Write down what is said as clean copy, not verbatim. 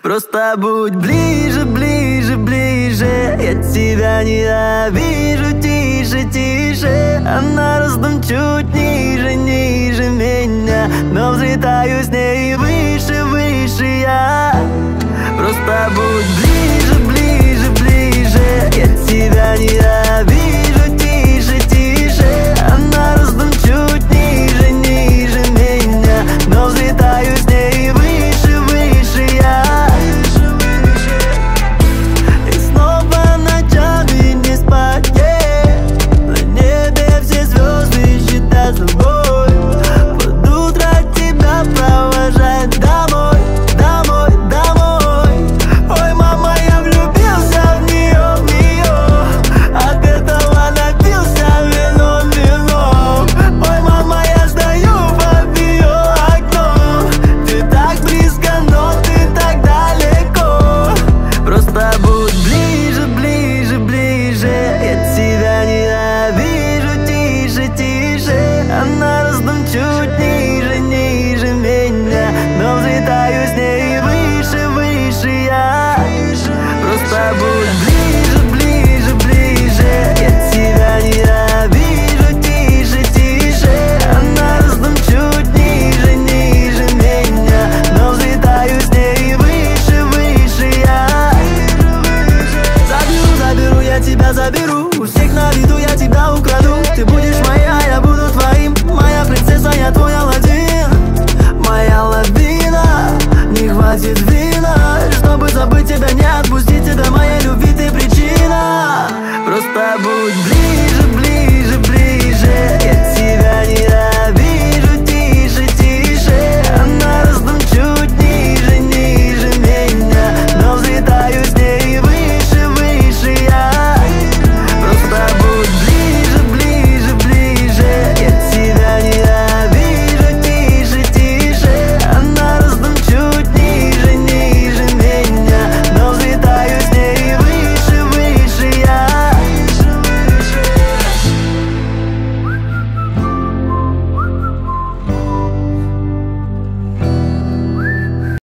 Просто будь ближе, ближе, ближе. Я тебя ненавижу, тише, тише. А на раздум чуть ниже, ниже меня, но взлетаю с ней выше, выше я. Просто будь ближе, ближе, ближе. Я тебя ненавижу, тише, тише. А на раздум чуть ниже, ниже меня, но взлетаю с ней выше, выше я. И снова ночами не спать, на небе все звезды считать с тобой. Под утро тебя провожать домой, домой, домой. Ой, мама, я влюбился в нее, от этого напился вином, вином. Ой, мама, я стою под ее окном. Ты так близко, но ты так далеко. Просто будь ближе, ближе, ближе. Я тебя ненавижу, тише, тише. А на раздум чуть ниже, ниже меня, но взлетаю с ней выше, выше я. Просто будь ближе, ближе, ближе. Я тебя ненавижу, тише, тише. А на раздум чуть ниже, ниже меня, но взлетаю с ней выше, выше я. Заберу, заберу, я тебя заберу. У всех на виду я тебя украду. Ты будешь моя, я буду твоим. Моя принцесса, я твой Аладдин. Моя лавина, не хватит вина, чтобы забыть тебя, не отпустить тебя. Моей любви ты причина. Просто будь ближе.